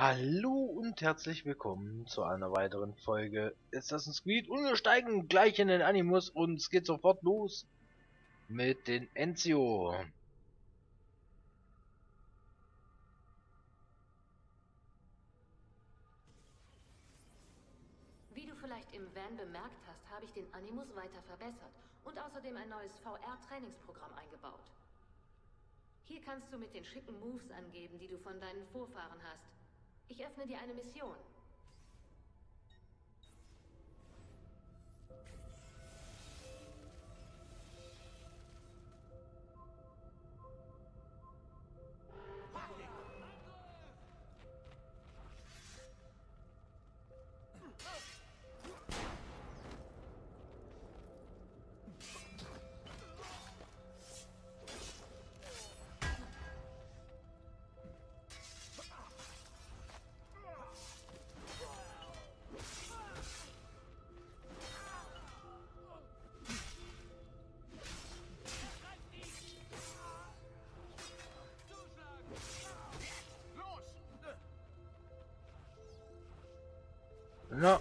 Hallo und herzlich willkommen zu einer weiteren Folge Assassin's Creed und wir steigen gleich in den Animus und es geht sofort los mit den Ezio. Wie du vielleicht im Van bemerkt hast, habe ich den Animus weiter verbessert und außerdem ein neues VR-Trainingsprogramm eingebaut. Hier kannst du mit den schicken Moves angeben, die du von deinen Vorfahren hast. Ich öffne dir eine Mission. Na,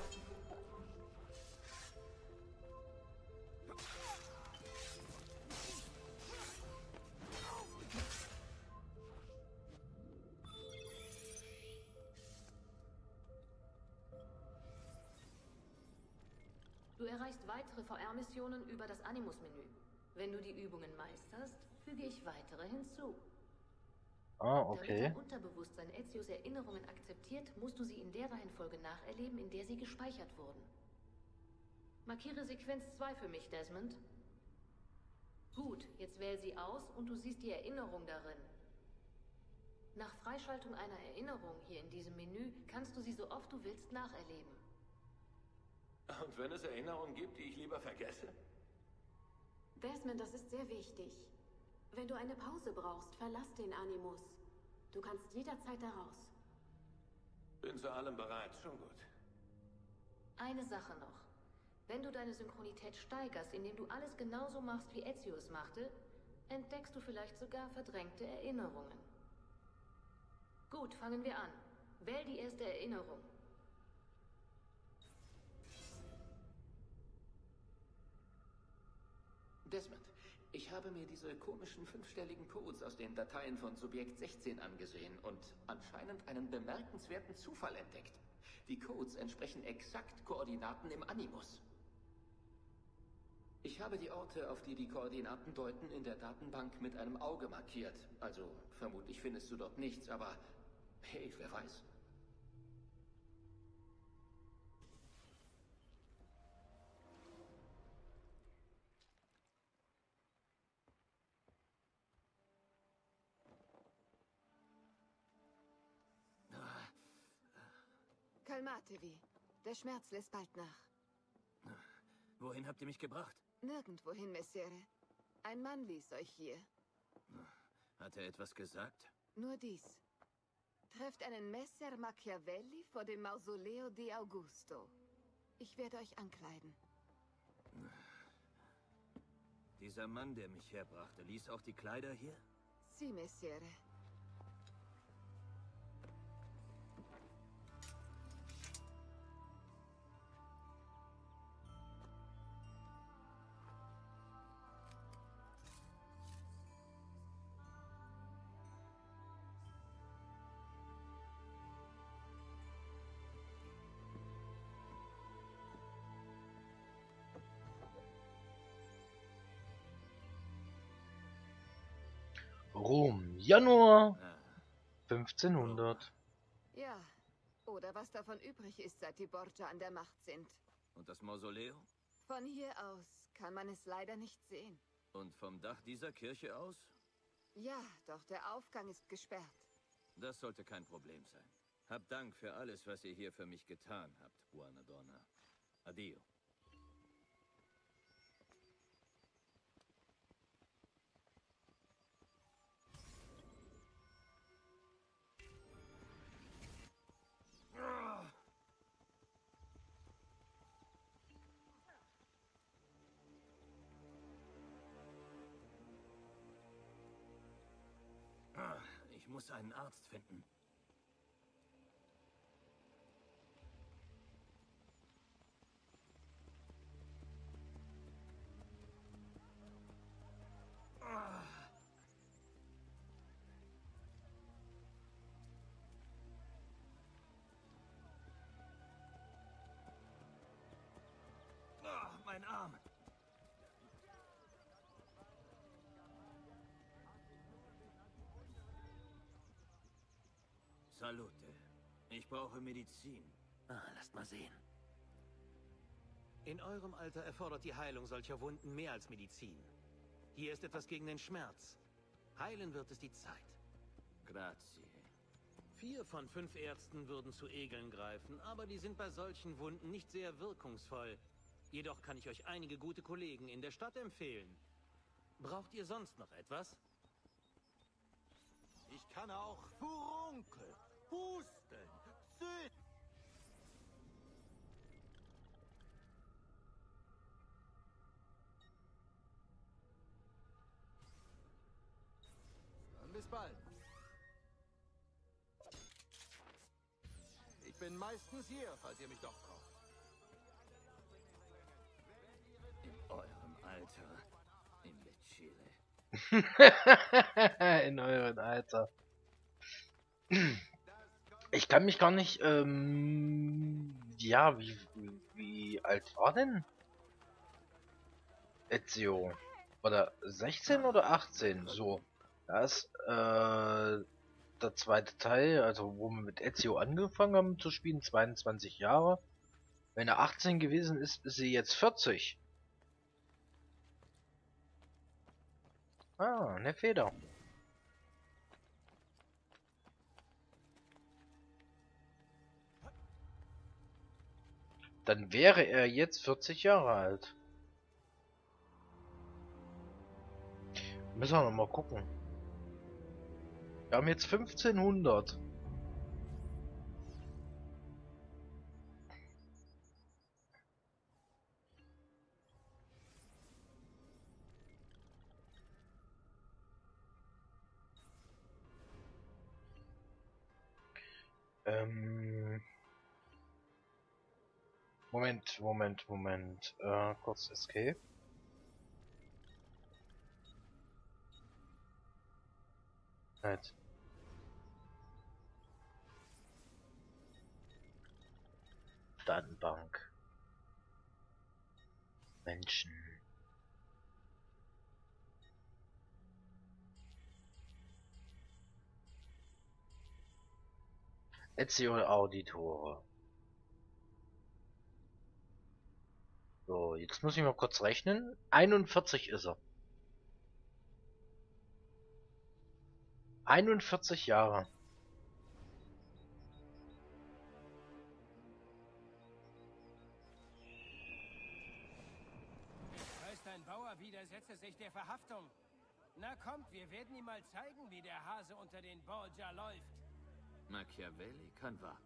Du erreichst weitere VR-Missionen über das Animus-Menü. Wenn du die Übungen meisterst, füge ich weitere hinzu. Damit okay. dein Unterbewusstsein Ezios Erinnerungen akzeptiert, musst du sie in der Reihenfolge nacherleben, in der sie gespeichert wurden. Markiere Sequenz 2 für mich, Desmond. Gut, jetzt wähl sie aus und du siehst die Erinnerung darin. Nach Freischaltung einer Erinnerung hier in diesem Menü kannst du sie so oft du willst nacherleben. Und wenn es Erinnerungen gibt, die ich lieber vergesse? Desmond, das ist sehr wichtig. Wenn du eine Pause brauchst, verlass den Animus. Du kannst jederzeit daraus. Bin zu allem bereit, schon gut. Eine Sache noch. Wenn du deine Synchronität steigerst, indem du alles genauso machst, wie Ezio es machte, entdeckst du vielleicht sogar verdrängte Erinnerungen. Gut, fangen wir an. Wähl die erste Erinnerung. Desmond, ich habe mir diese komischen fünfstelligen Codes aus den Dateien von Subjekt 16 angesehen und anscheinend einen bemerkenswerten Zufall entdeckt. Die Codes entsprechen exakt Koordinaten im Animus. Ich habe die Orte, auf die die Koordinaten deuten, in der Datenbank mit einem Auge markiert. Also vermutlich findest du dort nichts, aber hey, wer weiß. Kalmatevi. Der Schmerz lässt bald nach. Wohin habt ihr mich gebracht? Nirgendwohin, Messere. Ein Mann ließ euch hier. Hat er etwas gesagt? Nur dies. Trefft einen Messer Machiavelli vor dem Mausoleo di Augusto. Ich werde euch ankleiden. Dieser Mann, der mich herbrachte, ließ auch die Kleider hier? Sie, Messere. Rom, Januar Ah, 1500. Ja. Oder was davon übrig ist, seit die Borgia an der Macht sind. und das Mausoleo? Von hier aus kann man es leider nicht sehen. Und vom Dach dieser Kirche aus? Ja, doch der Aufgang ist gesperrt. Das sollte kein Problem sein. Hab Dank für alles, was ihr hier für mich getan habt, Buona Donna. Addio. Ich muss einen Arzt finden. Salute. Ich brauche Medizin. Lasst mal sehen. In eurem Alter erfordert die Heilung solcher Wunden mehr als Medizin. Hier ist etwas gegen den Schmerz. Heilen wird es die Zeit. Grazie. 4 von 5 Ärzten würden zu Egeln greifen, aber die sind bei solchen Wunden nicht sehr wirkungsvoll. Jedoch kann ich euch einige gute Kollegen in der Stadt empfehlen. Braucht ihr sonst noch etwas? Ich kann auch Furunkel, Husten, Zünd. Dann bis bald. Ich bin meistens hier, falls ihr mich doch braucht. In eurem Alter, Imbecile. In eurem Alter. Ich kann mich gar nicht, ja, wie alt war denn Ezio? Oder 16 oder 18? So. Das, der zweite Teil, also wo wir mit Ezio angefangen haben zu spielen, 22 Jahre. Wenn er 18 gewesen ist, ist sie jetzt 40. Ah, eine Feder. Dann wäre er jetzt 40 Jahre alt. Müssen wir noch mal gucken. Wir haben jetzt 1500. Moment. Kurz Escape. Halt. Datenbank. Menschen. Ezio Auditore. So, jetzt muss ich mal kurz rechnen. 41 ist er. 41 Jahre. Ein Bauer widersetze sich der Verhaftung. Na kommt, wir werden ihm mal zeigen, wie der Hase unter den Borgia läuft. Machiavelli kann warten.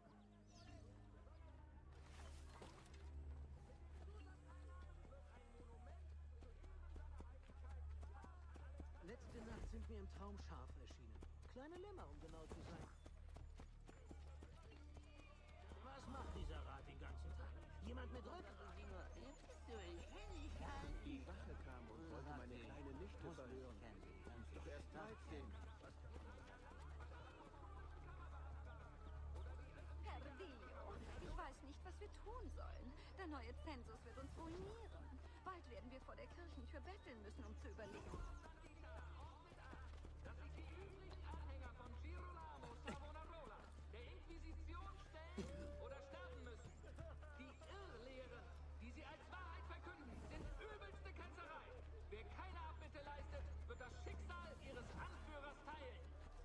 Letzte Nacht sind mir im Traum Schafe erschienen. Kleine Lämmer, um genau zu sein. Was macht dieser Rat den ganzen Tag? Jemand mit Rücken? Die Wache kam und wollte meine kleine Nichte verhören. Doch erst 13. Perdiglio, ich weiß nicht, was wir tun sollen. Der neue Zensus wird uns ruinieren. Bald werden wir vor der Kirchentür betteln müssen, um zu überleben. Das ist die übrigen Anhänger von Girolamo Savonarola, der Inquisition stellen oder sterben müssen. Die Irrlehren, die sie als Wahrheit verkünden, sind übelste Ketzerei. Wer keine Abbitte leistet, wird das Schicksal ihres Anführers teilen.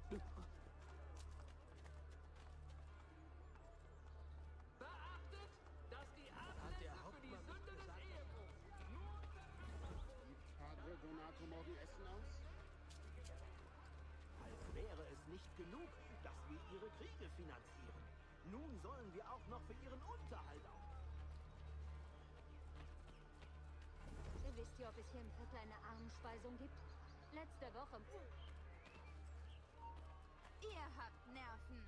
Beachtet, dass die Ablässe für die Sünde des Ehebruchs nur... Gibt Padre Donato morgen Essen aus? Als wäre es nicht genug, dass wir ihre Kriege finanzieren. Nun sollen wir auch noch für ihren Unterhalt auf. Wisst ihr, ob es hier im Viertel eine Armenspeisung gibt? Letzte Woche... Ihr habt Nerven.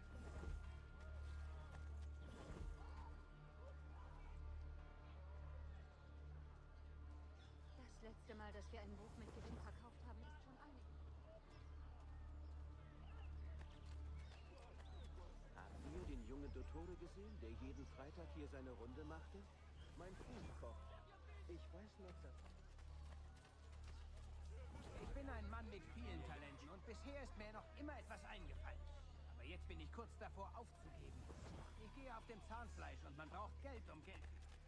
Das letzte Mal, dass wir ein Buch mit Gewinn verkauft haben, ist schon einig. Habt ihr den jungen Dottore gesehen, der jeden Freitag hier seine Runde machte? Mein Fußkoch. Ich weiß noch davon. Ich bin ein Mann mit vielen Talenten und bisher ist mir noch immer etwas eingefallen. Aber jetzt bin ich kurz kurz davor aufzugeben. Ich gehe auf dem Zahnfleisch und man braucht Geld, um Geld.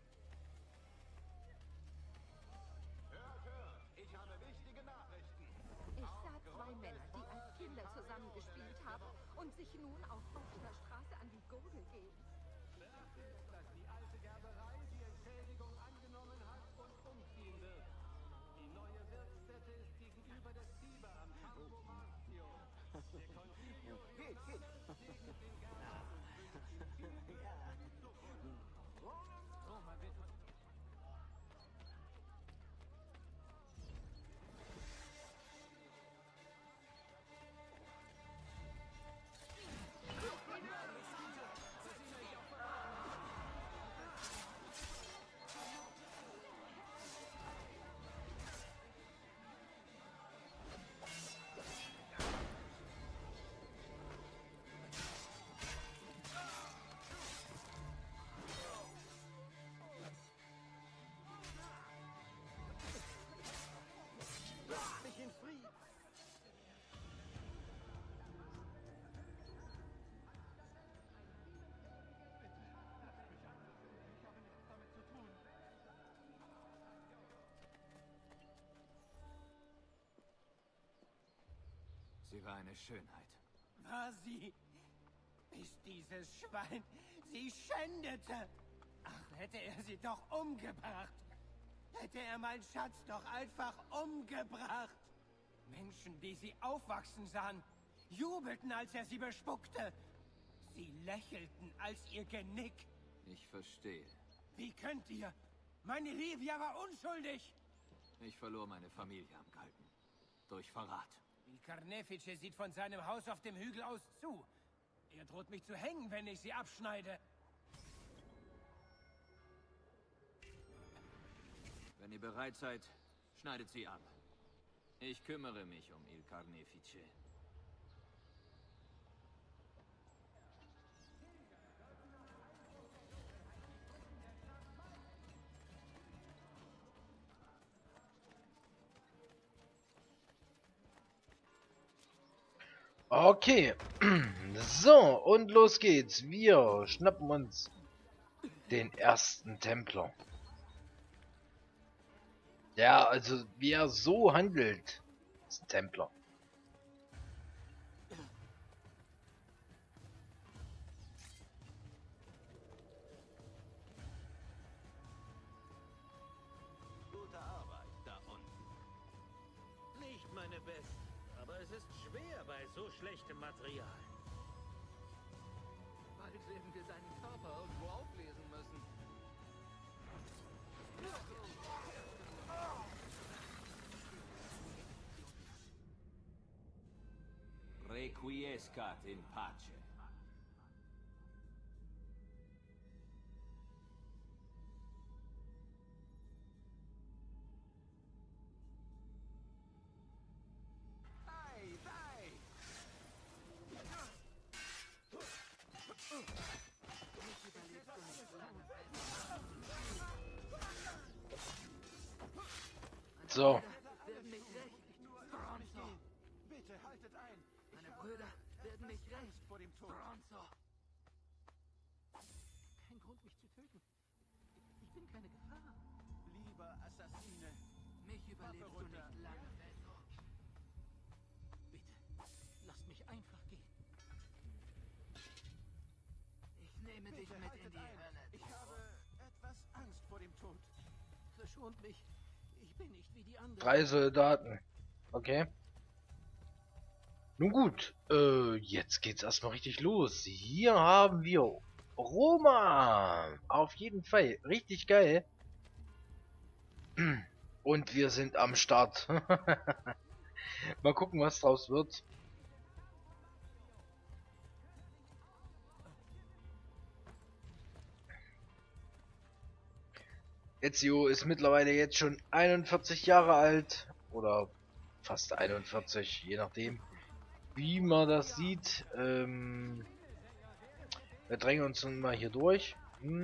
Ich habe wichtige Nachrichten. Ich sah zwei Männer, die als Kinder zusammengespielt haben und sich nun auf offener Straße an die Gurgel gehen. Dass die alte Gerberei die Entschädigung angenommen hat und umziehen wird. Die neue Wirtsstätte ist gegenüber der Tiber am Campo Marzio. Der Consiglio Geht. segnet den Gärtner und wünscht ihm viel Glück für die Zukunft. Roma wird mich in Frieden. Sie war eine Schönheit. war sie, bis dieses Schwein sie schändete. Ach, hätte er sie doch umgebracht. Hätte er meinen Schatz doch einfach umgebracht. Menschen, die sie aufwachsen sahen, jubelten, als er sie bespuckte. Sie lächelten, als ihr Genick. Ich verstehe. Wie könnt ihr? Meine Livia war unschuldig. Ich verlor meine Familie am Galgen. Durch Verrat. Il Carnefice sieht von seinem Haus auf dem Hügel aus zu. Er droht mich zu hängen, wenn ich sie abschneide. Wenn ihr bereit seid, schneidet sie ab. Ich kümmere mich um Il Carnefice. Okay, so, und los geht's. Wir schnappen uns den ersten Templer. Ja, also wer so handelt, ist ein Templer. Gute Arbeit da unten. Nicht meine Besten, aber es ist schwer bei so schlechtem Material. Bald werden wir deinen Körper irgendwo auflesen müssen. Requiescat in pace. Dai! So, Werden mich rächen. Bronzo. Bitte haltet ein. Meine Brüder werden mich rächen. Angst vor dem Tod. Bronzo. Kein Grund, mich zu töten. Ich bin keine Gefahr. Lieber Assassine. Mich überlebst du runter. nicht lange, Benno. Bitte, lasst mich einfach gehen. Ich nehme dich Bitte mit haltet in die ein. Hölle. Ich habe etwas Angst vor dem Tod. Verschont mich. Ich bin nicht wie die anderen. 3 Soldaten. Okay. Nun gut, jetzt geht's erstmal richtig los. Hier haben wir Roma. Auf jeden Fall. Richtig geil. Und wir sind am Start. Mal gucken, was draus wird. Ezio ist mittlerweile jetzt schon 41 Jahre alt. Oder fast 41, je nachdem, wie man das sieht. Wir drängen uns nun mal hier durch.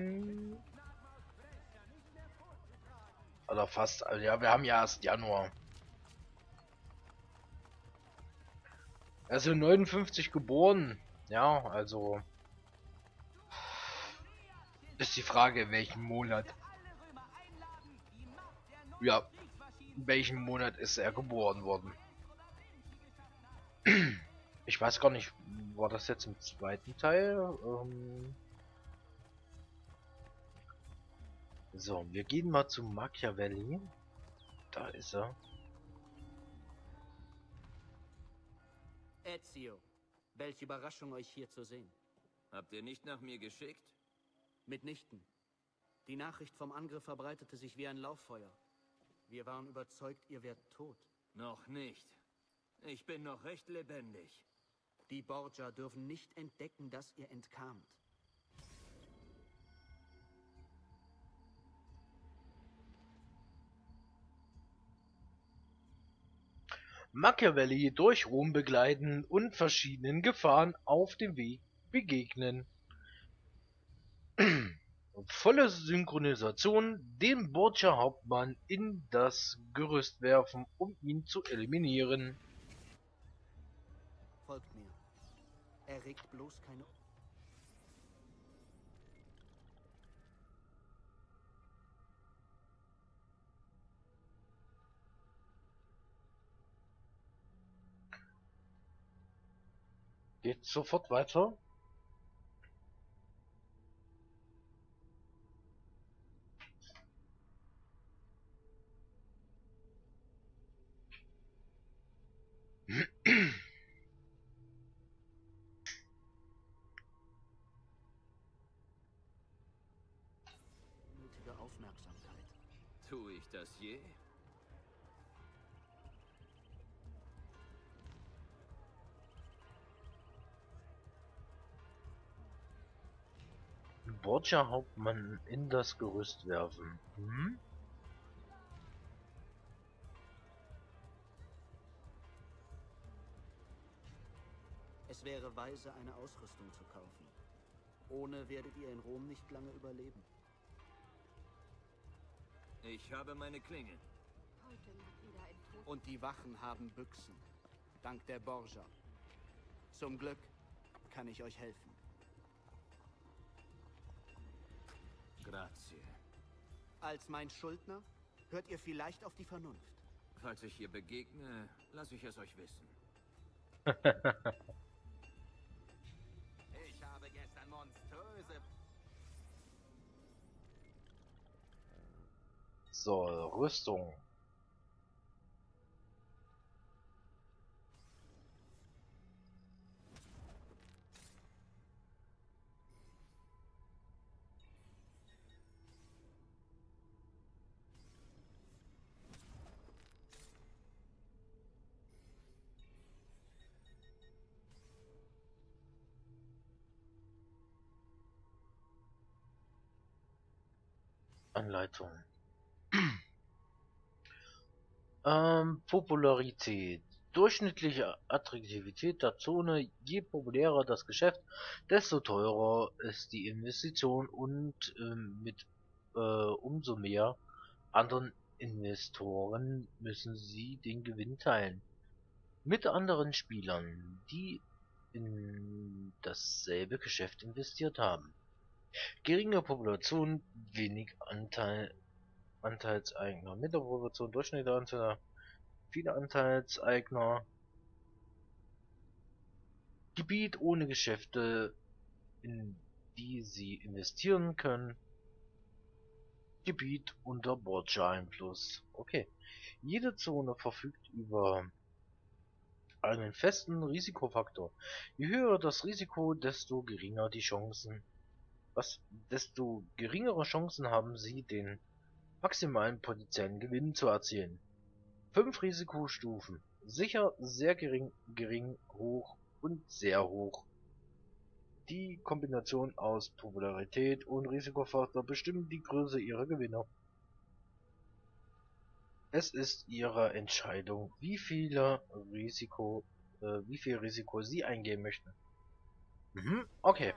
Oder fast, also ja, wir haben ja erst Januar. Also 59 geboren. Ja, also ist die Frage, in welchem Monat. Ja, in welchem Monat ist er geboren worden? Ich weiß gar nicht, war das jetzt im zweiten Teil? So, wir gehen mal zu Machiavelli. Da ist er. Ezio, welche Überraschung, euch hier zu sehen. Habt ihr nicht nach mir geschickt? Mitnichten. Die Nachricht vom Angriff verbreitete sich wie ein Lauffeuer. Wir waren überzeugt, ihr wärt tot. Noch nicht. Ich bin noch recht lebendig. Die Borgia dürfen nicht entdecken, dass ihr entkamt. Machiavelli durch Rom begleiten und verschiedenen Gefahren auf dem Weg begegnen. Volle Synchronisation, den Borgia-Hauptmann in das Gerüst werfen, um ihn zu eliminieren. Folgt mir. Erregt bloß keine... Geht sofort weiter. Nötige Aufmerksamkeit. Tue ich das je? Borgia-Hauptmann in das Gerüst werfen. Hm? Es wäre weise, eine Ausrüstung zu kaufen. Ohne werdet ihr in Rom nicht lange überleben. Ich habe meine Klinge. Heute liegt wieder ein Tod. Und die Wachen haben Büchsen. Dank der Borgia. Zum Glück kann ich euch helfen. Grazie. Als mein Schuldner hört ihr vielleicht auf die Vernunft. Falls ich hier begegne, lasse ich es euch wissen. Ich habe gestern monströse... So, Rüstung. Anleitung. Popularität. Durchschnittliche Attraktivität der Zone. Je populärer das Geschäft, desto teurer ist die Investition und umso mehr anderen Investoren müssen sie den Gewinn teilen. Mit anderen Spielern, die in dasselbe Geschäft investiert haben. Geringe Population, wenig Anteilseigner. Mit der Population durchschnittliche Anzahl, viele Anteilseigner. Gebiet ohne Geschäfte, in die sie investieren können. Gebiet unter Borgia-Einfluss. Okay. Jede Zone verfügt über einen festen Risikofaktor. Je höher das Risiko, desto geringer die Chancen. Desto geringere Chancen haben sie, den maximalen potenziellen Gewinn zu erzielen. 5 Risikostufen. Sicher, sehr gering, gering, hoch und sehr hoch. Die Kombination aus Popularität und Risikofaktor bestimmt die Größe ihrer Gewinner. Es ist ihre Entscheidung, wie viel Risiko sie eingehen möchten. Okay.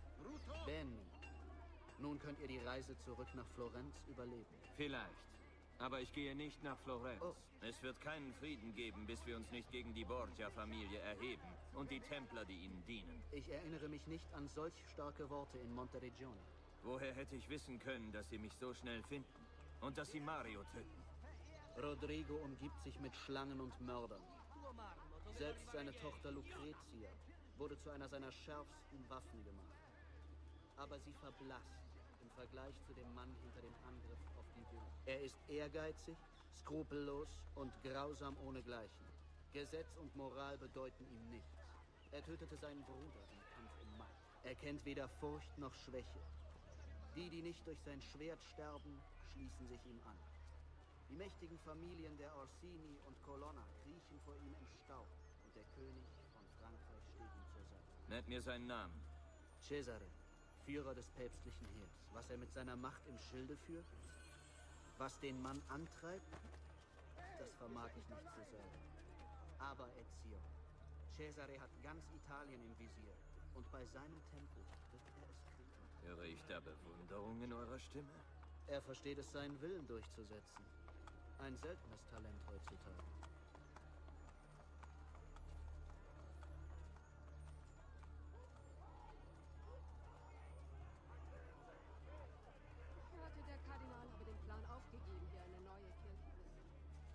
Ben, nun könnt ihr die Reise zurück nach Florenz überleben. Vielleicht. Aber ich gehe nicht nach Florenz. Oh. Es wird keinen Frieden geben, bis wir uns nicht gegen die Borgia-Familie erheben und die Templer, die ihnen dienen. Ich erinnere mich nicht an solch starke Worte in Monteregione. Woher hätte ich wissen können, dass sie mich so schnell finden? Und dass sie Mario töten? Rodrigo umgibt sich mit Schlangen und Mördern. Selbst seine Tochter Lucrezia wurde zu einer seiner schärfsten Waffen gemacht. Aber sie verblasst im Vergleich zu dem Mann hinter dem Angriff auf die Villa. Er ist ehrgeizig, skrupellos und grausam ohnegleichen. Gesetz und Moral bedeuten ihm nichts. Er tötete seinen Bruder im Kampf um Macht. Er kennt weder Furcht noch Schwäche. Die, die nicht durch sein Schwert sterben, schließen sich ihm an. Die mächtigen Familien der Orsini und Colonna kriechen vor ihm im Staub und der König von Frankreich steht ihm zur Seite. Nennt mir seinen Namen. Cesare, Führer des päpstlichen Heers. Was er mit seiner Macht im Schilde führt? Was den Mann antreibt? Das vermag ich nicht zu sagen. Aber Ezio, Cesare hat ganz Italien im Visier. Und bei seinem Tempel wird er es kriegen. Höre ich da Bewunderung in eurer Stimme? Er versteht es, seinen Willen durchzusetzen. Ein seltenes Talent heutzutage. Ich hörte, der Kardinal habe den Plan aufgegeben, hier eine neue Kirche zu bauen.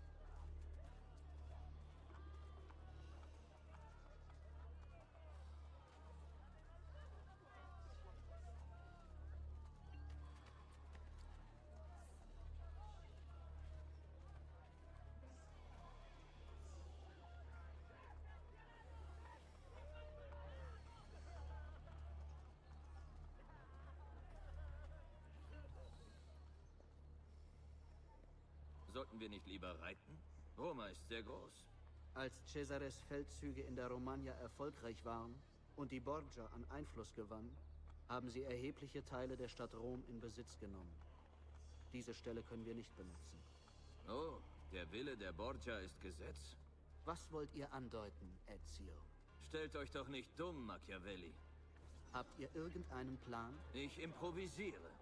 Sollten wir nicht lieber reiten? Roma ist sehr groß. Als Cesares Feldzüge in der Romagna erfolgreich waren und die Borgia an Einfluss gewann, haben sie erhebliche Teile der Stadt Rom in Besitz genommen. Diese Stelle können wir nicht benutzen. Oh, der Wille der Borgia ist Gesetz? Was wollt ihr andeuten, Ezio? Stellt euch doch nicht dumm, Machiavelli. Habt ihr irgendeinen Plan? Ich improvisiere.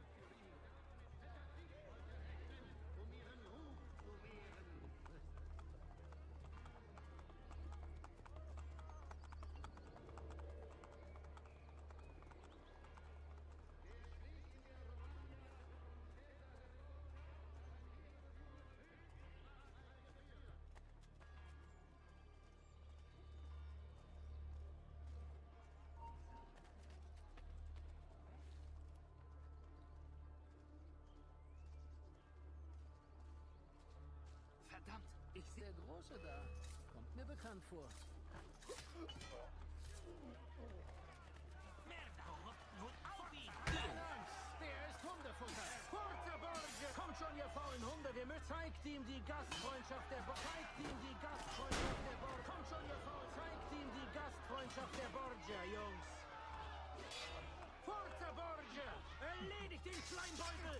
Verdammt, ich sehe der Große da. Kommt mir bekannt vor. Merda, wohl auf ihn! Der ist Hundefutter! Forza Borgia! Kommt schon, ihr faulen Hunde! Zeigt ihm die Gastfreundschaft der Borgia! Zeigt ihm die Gastfreundschaft der Borgia! Kommt schon, ihr faulen! Zeigt ihm die Gastfreundschaft der Borgia, Jungs! Forza Borgia! Erledigt den Schleimbeutel!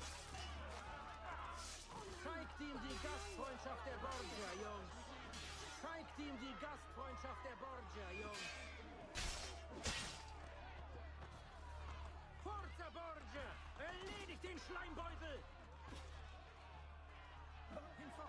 Zeigt ihm die Gastfreundschaft der Borgia, Jungs! Zeigt ihm die Gastfreundschaft der Borgia, Jungs! Forza Borgia! Erledigt den Schleimbeutel! Hinfort!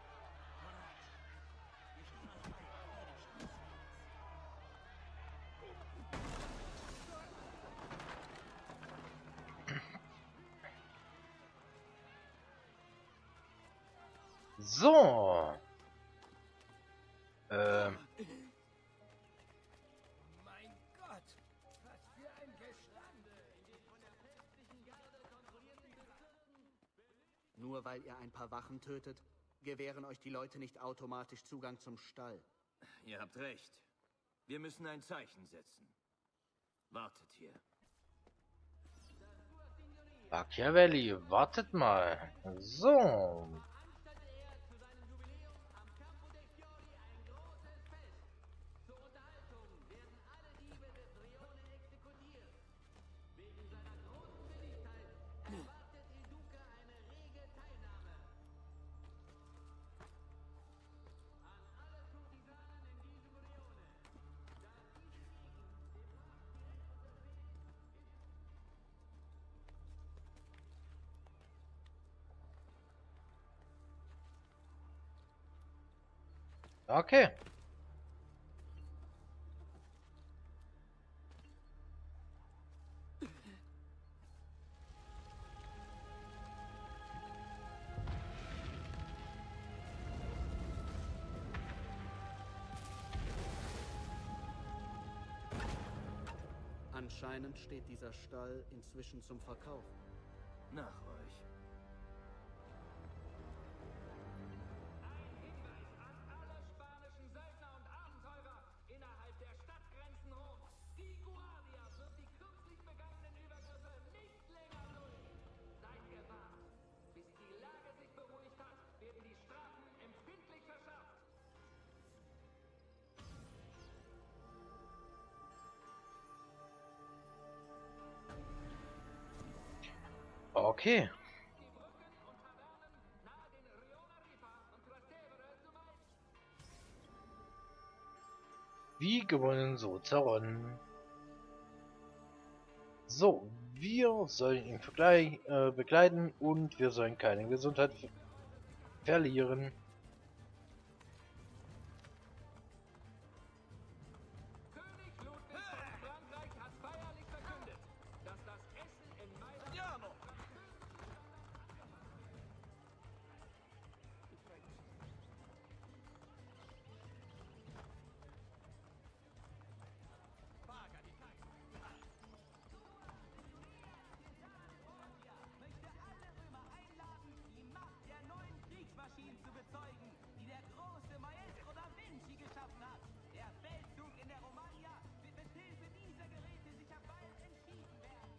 So. Mein Gott! Was für ein Geschlande! Nur weil ihr ein paar Wachen tötet, gewähren euch die Leute nicht automatisch Zugang zum Stall. Ihr habt recht. Wir müssen ein Zeichen setzen. Wartet hier. Machiavelli, wartet mal. So. Okay. Anscheinend steht dieser Stall inzwischen zum Verkauf. Nach euch. Ein Hinweis an alle spanischen Söldner und Abenteurer innerhalb der Stadtgrenzen Roms. Die Guardia wird die kürzlich begangenen Übergriffe nicht länger dulden. Seid gewarnt. Bis die Lage sich beruhigt hat, werden die Strafen empfindlich verschärft. Okay. Wie gewonnen, so zerronnen. So, wir sollen ihn begleiten und wir sollen keine Gesundheit verlieren. König Ludwig von Frankreich hat feierlich verkündet, dass das Essen in Mailand... möchte alle Römer einladen, die Macht der neuen Kriegsmaschinen zu bezeugen, die der große Maestro da Vinci geschaffen hat. Der Feldzug in der Romagna wird mit Hilfe dieser Geräte sicher bald entschieden werden.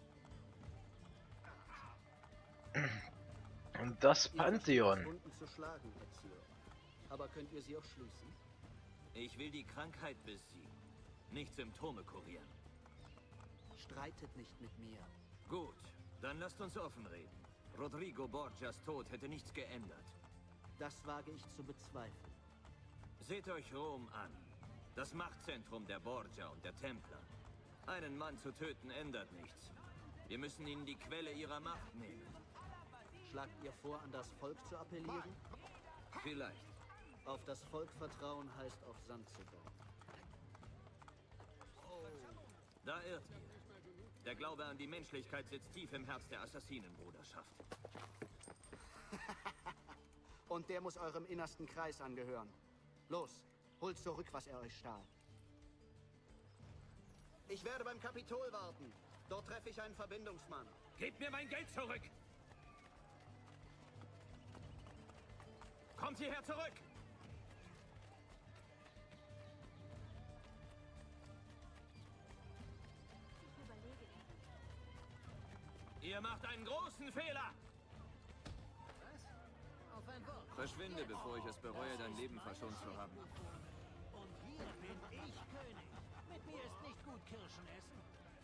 Und das Pantheon. Wunden zu schlagen, Ezio. Aber könnt ihr sie auch schließen? Ich will die Krankheit besiegen, nicht Symptome kurieren. Streitet nicht mit mir. Gut, dann lasst uns offen reden. Rodrigo Borgias Tod hätte nichts geändert. Das wage ich zu bezweifeln. Seht euch Rom an. Das Machtzentrum der Borgia und der Templer. Einen Mann zu töten ändert nichts. Wir müssen ihnen die Quelle ihrer Macht nehmen. Schlagt ihr vor, an das Volk zu appellieren? Vielleicht. Auf das Volk vertrauen heißt auf Sand zu bauen. Da irrt ihr. Der Glaube an die Menschlichkeit sitzt tief im Herz der Assassinenbruderschaft. Und der muss eurem innersten Kreis angehören. Los, holt zurück, was er euch stahl. Ich werde beim Kapitol warten. Dort treffe ich einen Verbindungsmann. Gebt mir mein Geld zurück! Kommt hierher zurück! Ihr macht einen großen Fehler! Verschwinde, bevor ich es bereue, dein Leben verschont zu haben. Und hier bin ich König. Mit mir ist nicht gut Kirschen essen.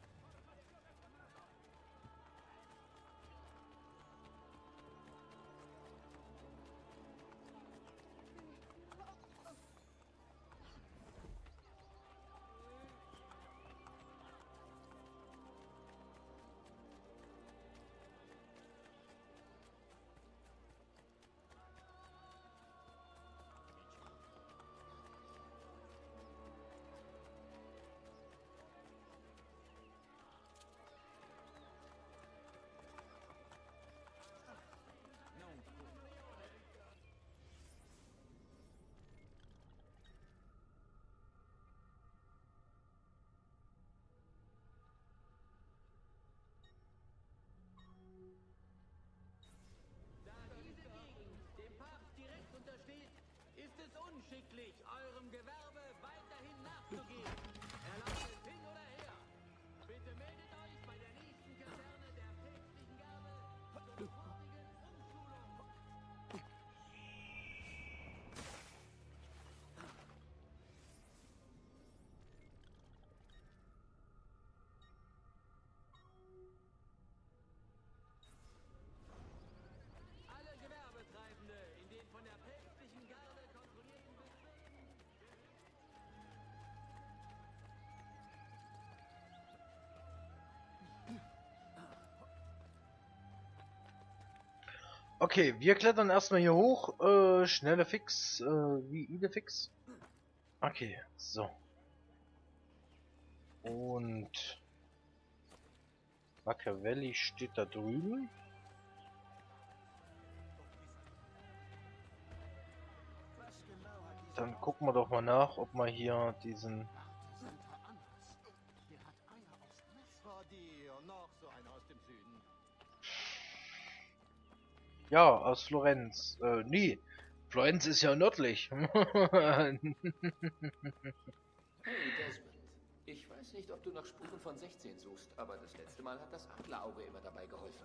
Ist es unschicklich, eurem Gewerbe weiterhin nachzugehen? Erlaubt es hin oder her? Bitte meldet euch bei der nächsten Kaserne der päpstlichen Garde zur sofortigen Umschulung. Alle Gewerbetreibende in den von der päpstlichen Garde kontrollierten Bezirken. Okay, wir klettern erstmal hier hoch. Schnelle Fix, wie Idefix. Okay, so. Und Machiavelli steht da drüben. Dann gucken wir doch mal nach, ob wir hier diesen... Ja, aus Florenz. Nee. Florenz ist ja nördlich. Hey Desmond, ich weiß nicht, ob du nach Spuren von 16 suchst, aber das letzte Mal hat das Adlerauge immer dabei geholfen.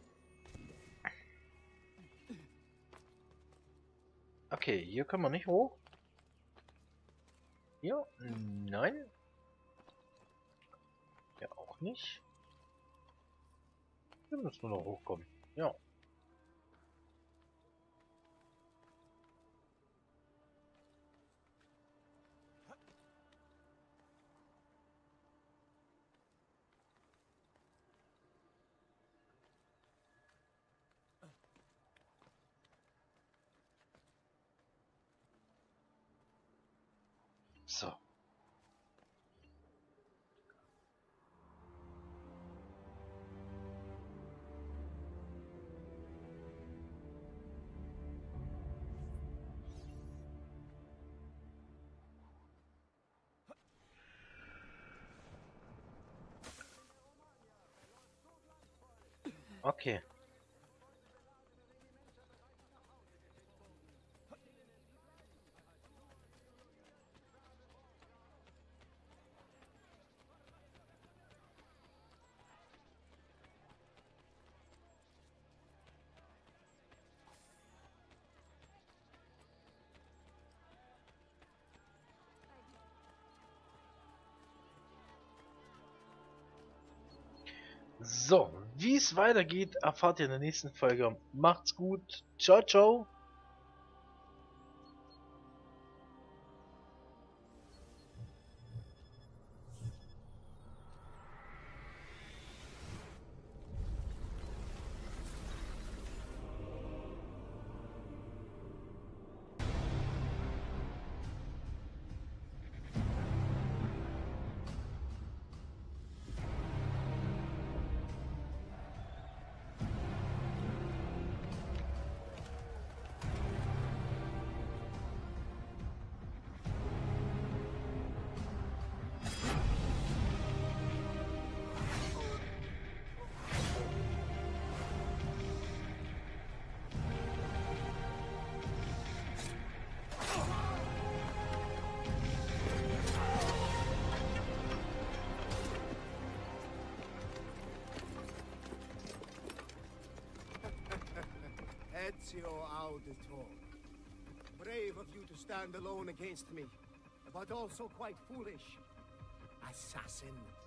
Okay, hier können wir nicht hoch. Hier? Nein. Ja, auch nicht. Hier müssen wir noch hochkommen. Ja. So. Okay. So, wie es weitergeht, erfahrt ihr in der nächsten Folge. Macht's gut. Ciao, ciao. Ezio Auditore. Brave of you to stand alone against me, but also quite foolish. Assassin.